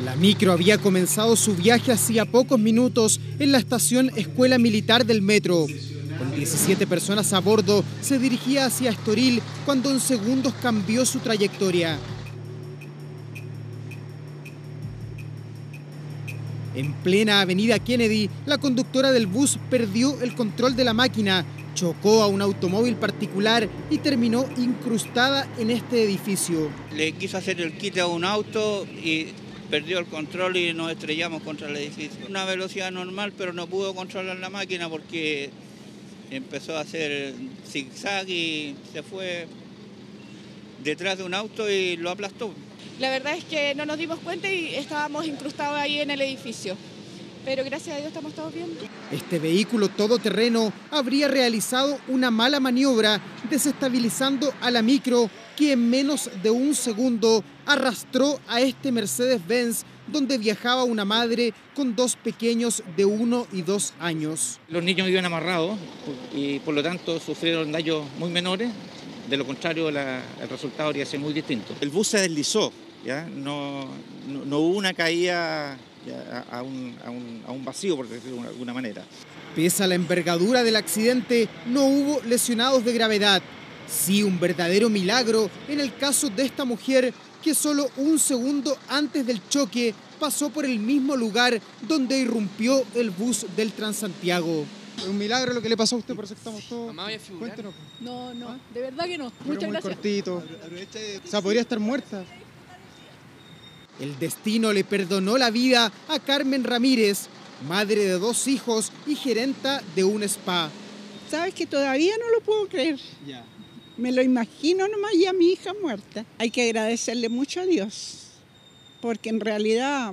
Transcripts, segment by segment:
La micro había comenzado su viaje hacía pocos minutos en la estación Escuela Militar del Metro. Con 17 personas a bordo, se dirigía hacia Estoril cuando en segundos cambió su trayectoria. En plena avenida Kennedy, la conductora del bus perdió el control de la máquina, chocó a un automóvil particular y terminó incrustada en este edificio. Le quiso hacer el quite a un auto y perdió el control y nos estrellamos contra el edificio. Una velocidad normal, pero no pudo controlar la máquina porque empezó a hacer zigzag y se fue detrás de un auto y lo aplastó. La verdad es que no nos dimos cuenta y estábamos incrustados ahí en el edificio. Pero gracias a Dios estamos todos bien. Este vehículo todoterreno habría realizado una mala maniobra, desestabilizando a la micro, que en menos de un segundo arrastró a este Mercedes-Benz, donde viajaba una madre con dos pequeños de 1 y 2 años. Los niños iban amarrados y por lo tanto sufrieron daños muy menores. De lo contrario, el resultado habría sido muy distinto. El bus se deslizó, ¿ya? No hubo una caída a un vacío, por decirlo de alguna manera. Pese a la envergadura del accidente, no hubo lesionados de gravedad. Sí, un verdadero milagro en el caso de esta mujer que solo un segundo antes del choque pasó por el mismo lugar donde irrumpió el bus del Transantiago. ¿Es un milagro lo que le pasó a usted? Por eso estamos todos... Mamá, voy a figurar. Cuéntenos. No, de verdad que no. Pero Muchas muy gracias. cortito. O sea, podría estar muerta. El destino le perdonó la vida a Carmen Ramírez, madre de 2 hijos y gerenta de un spa. Sabes que todavía no lo puedo creer. Ya. Me lo imagino nomás ya mi hija muerta. Hay que agradecerle mucho a Dios, porque en realidad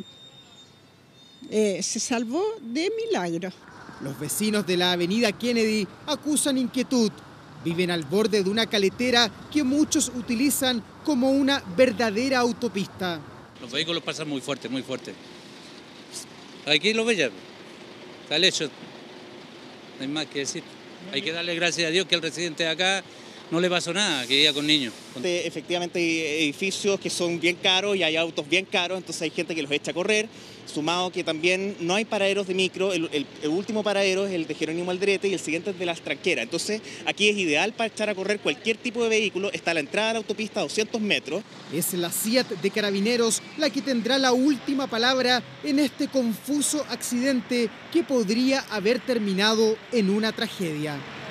se salvó de milagro. Los vecinos de la avenida Kennedy acusan inquietud. Viven al borde de una caletera que muchos utilizan como una verdadera autopista. Los vehículos pasan muy fuerte, muy fuerte. Aquí lo veis, está el hecho. No hay más que decir. Hay que darle gracias a Dios que el residente de acá no le pasó nada, que iba con niños. Efectivamente hay edificios que son bien caros y hay autos bien caros, entonces hay gente que los echa a correr, sumado que también no hay paraderos de micro, el último paradero es el de Jerónimo Aldrete y el siguiente es de Las Tranqueras. Entonces aquí es ideal para echar a correr cualquier tipo de vehículo, está a la entrada de la autopista a 200 metros. Es la SEAT de Carabineros la que tendrá la última palabra en este confuso accidente que podría haber terminado en una tragedia.